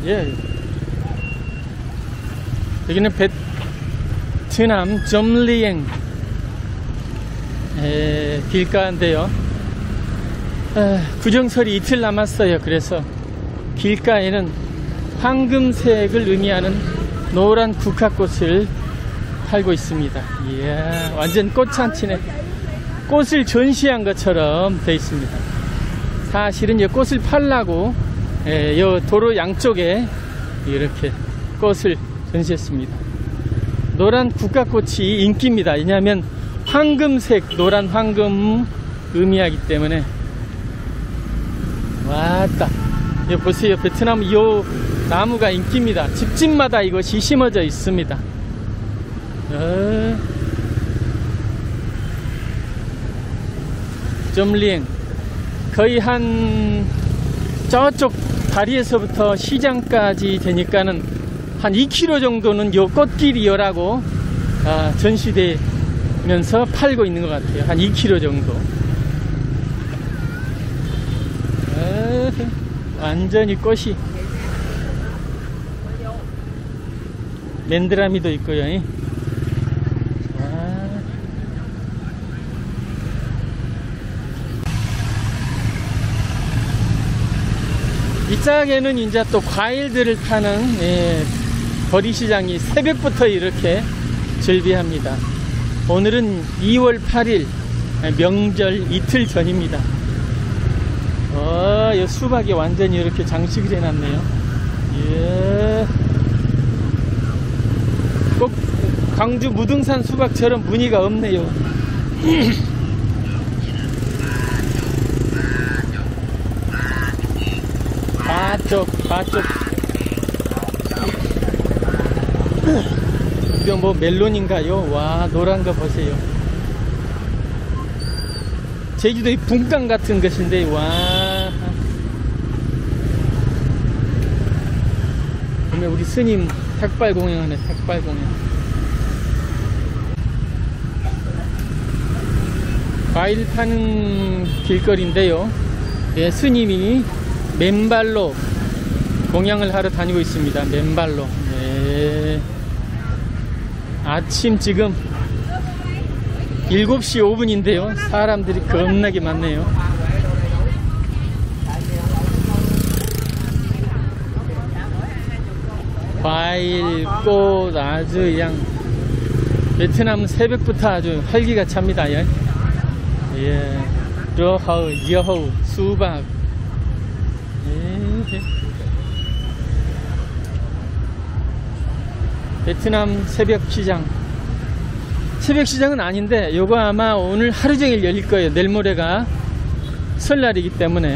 예. 여기는 베트남 점리엥 길가인데요. 구정설이 이틀 남았어요. 그래서 길가에는 황금색을 의미하는 노란 국화꽃을 팔고 있습니다. 이야, 완전 꽃잔치네. 꽃을 전시한 것처럼 되어 있습니다. 사실은 이 꽃을 팔라고 이 도로 양쪽에 이렇게 꽃을 전시했습니다. 노란 국화꽃이 인기입니다. 왜냐하면 황금색, 노란 황금 의미하기 때문에. 왔다. 이거 보세요. 베트남 이 나무가 인기입니다. 집집마다 이것이 심어져 있습니다. 점리엥 거의 한 저쪽 다리에서부터 시장까지 되니까는 한 2km 정도는 요 꽃길이요라고 전시되면서 팔고 있는 것 같아요. 한 2km 정도. 완전히 꽃이 맨드라미도 있고요. 이 짝에는 이제 또 과일들을 파는 거리시장이 새벽부터 이렇게 즐비합니다. 오늘은 2월 8일 명절 이틀 전입니다. 이 수박이 완전히 이렇게 장식을 해놨네요. 예. 꼭 광주 무등산 수박처럼 무늬가 없네요. 바쪽 이거 뭐 멜론인가요? 와, 노란 거 보세요. 제주도의 분강 같은 것인데, 와. 보면 우리 스님 택발공연하네. 택발공연. 과일 파는 길거리인데요. 예, 스님이 맨발로 공양을 하러 다니고 있습니다. 맨발로. 네. 아침 지금 7시 5분인데요 사람들이 겁나게 많네요. 과일, 꽃 아주 그냥 베트남 새벽부터 아주 활기가 찹니다. 예. 러허우, 여허우, 수박. 예. 베트남 새벽시장. 새벽시장은 아닌데 요거 아마 오늘 하루종일 열릴 거예요. 내일 모레가 설날이기 때문에.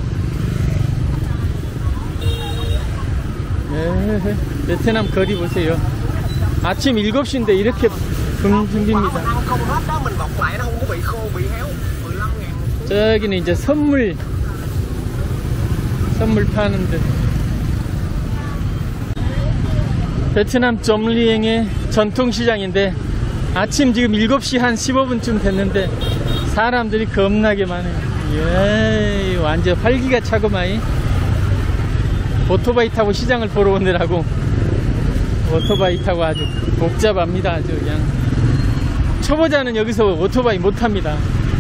네, 베트남 거리 보세요. 아침 7시인데 이렇게 붐빕니다. 저기는 이제 선물 파는 데. 베트남 점리엥의 전통시장인데 아침 지금 7시 한 15분쯤 됐는데 사람들이 겁나게 많아요. 예, 완전 활기가 차고마이. 오토바이 타고 시장을 보러 오느라고 오토바이 타고 아주 복잡합니다. 아주 그냥 초보자는 여기서 오토바이 못 탑니다.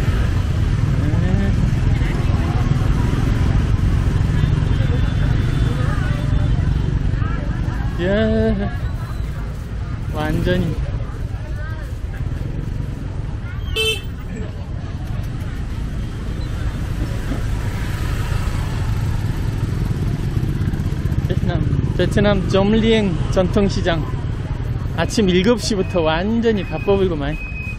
예, 완전히 베트남 점리엥 전통시장 아침 7시부터 완전히 바빠불고만.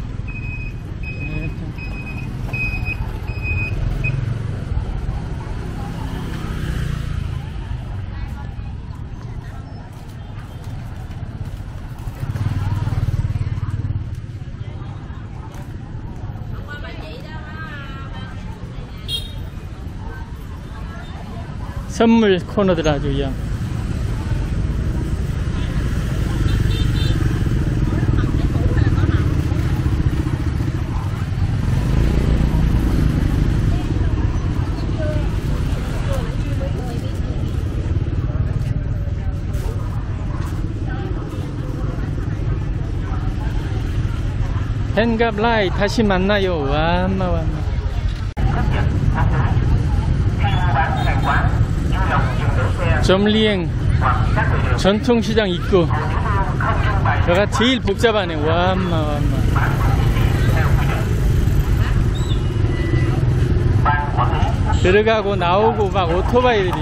선물 코너들 아주 그냥 헨갑라이 다시 만나요. 와마. 점리행 전통시장 입구. 여가 제일 복잡하네. 와마. 들어가고 나오고 막 오토바이들이.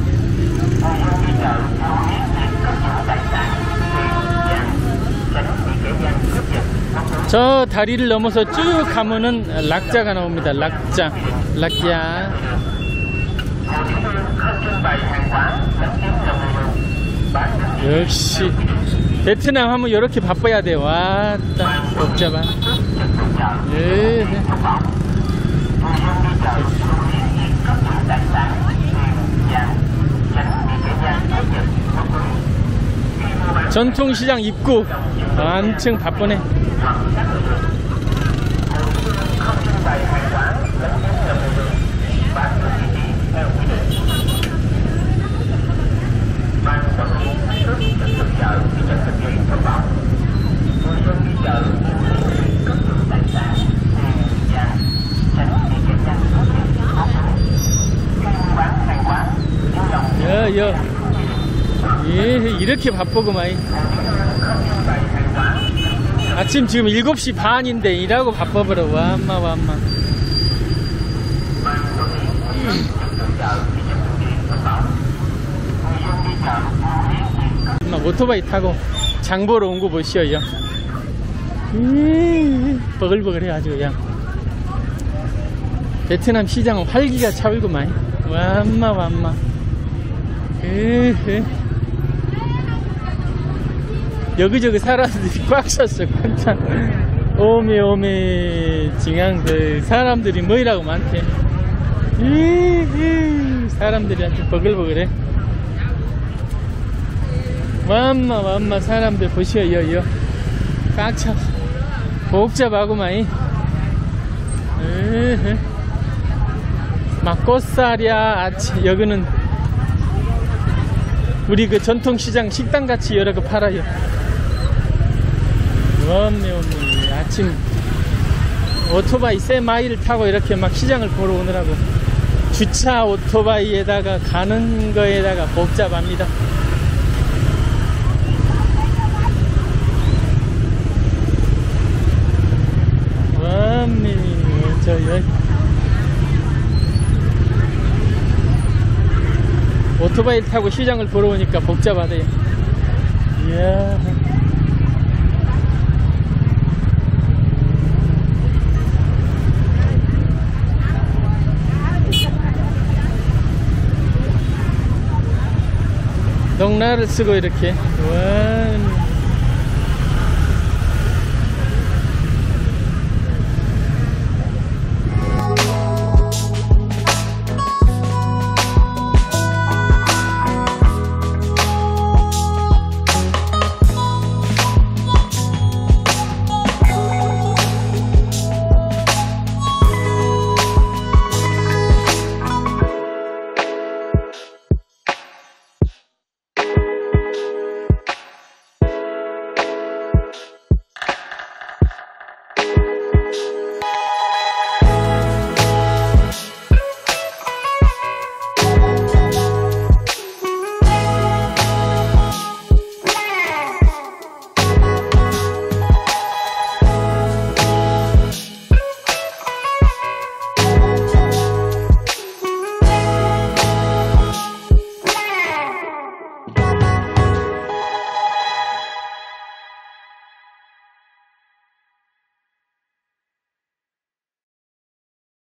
저 다리를 넘어서 쭉 가면은 락자가 나옵니다. 락자. 역시 베트남 하면 이렇게 바빠야 돼. 왔다 복잡한. 예. 전통시장 입구 엄청 바쁘네. 예, 이렇게 바쁘구만. 아침 지금 7시 반인데 일하고 바빠버려. 와마. 오토바이 타고 장 보러 온 거 보시오요. 버글버글해 아주 그냥. 베트남 시장은 활기가 차올구만. 와마. 여기저기 사람들이 꽉 찼어. 꽉 오메 징앙들 사람들이 뭐이라고 많대. 사람들이 아주 버글버글해. 와마 사람들 보시오요. 꽉 찼어. 복잡하구만. 막 꽃살이야. 여기는 우리 그 전통시장 식당같이 여러 거 팔아요. 아침 오토바이 세 마일을 타고 이렇게 막 시장을 보러 오느라고 주차 오토바이에다가 가는 거에다가 복잡합니다. 오토바이를 타고 시장을 보러 오니까 복잡하대요. 이야. 농라를 쓰고 이렇게. 와.